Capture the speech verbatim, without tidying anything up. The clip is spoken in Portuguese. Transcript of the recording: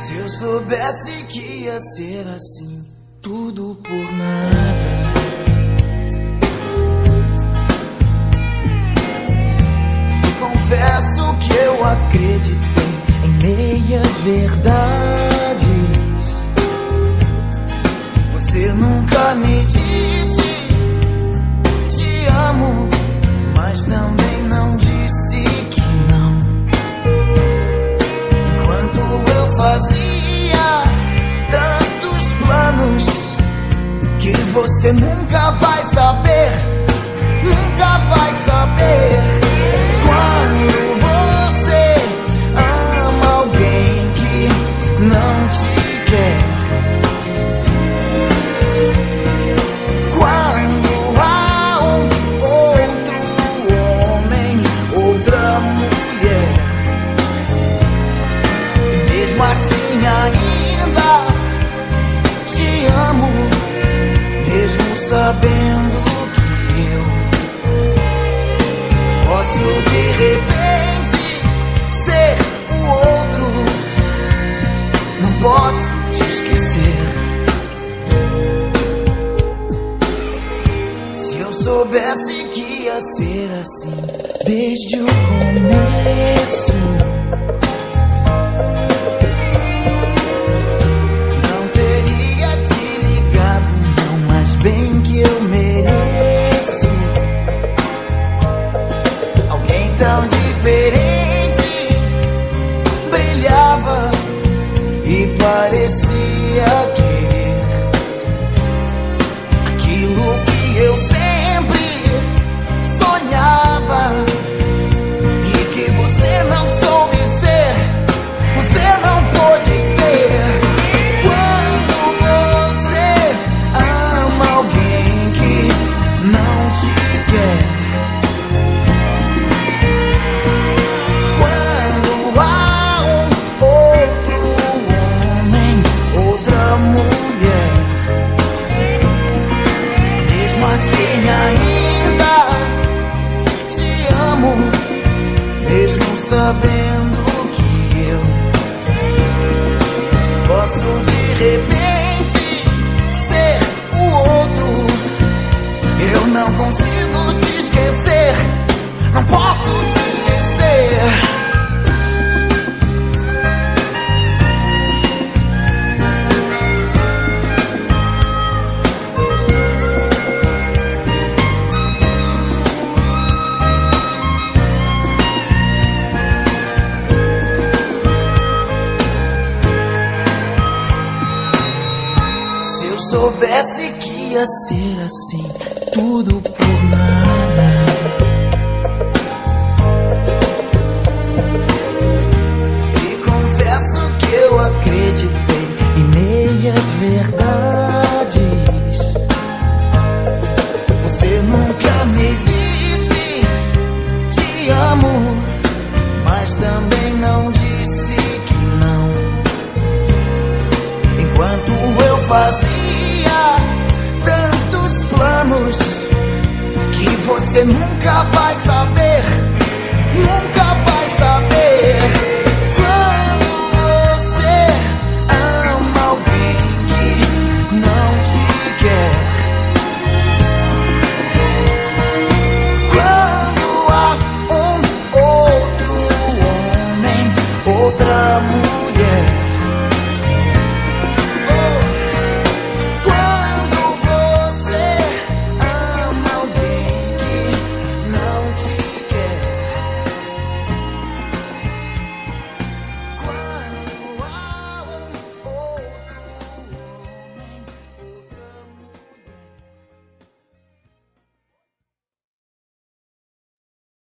Se eu soubesse que ia ser assim, tudo por nada. E confesso que eu acreditei em meias verdades. Você nunca me disse te amo, mas também não disse que não. Enquanto eu fazia tantos planos que você nunca vai saber, nunca vai saber. Quando você ama alguém que não te quer, quando há um outro homem, outra mulher, mesmo assim ainda te amo, mesmo sabendo que eu posso de repente ser o outro. Não posso te esquecer. Se eu soubesse que ia ser assim desde o começo, não teria te ligado, não, mas bem que eu mereço alguém tão diferente. Brilhava e parecia querer aquilo que eu sempre sonhava e que você não soube ser, você não pôde ser. Quando você ama alguém que não te quer, quando há um outro homem, outra mulher, mesmo assim ainda te amo, mesmo sabendo que eu posso de repente ser o outro. Eu não consigo te esquecer, não posso te esquecer. Se eu soubesse que ia ser assim, tudo por nada.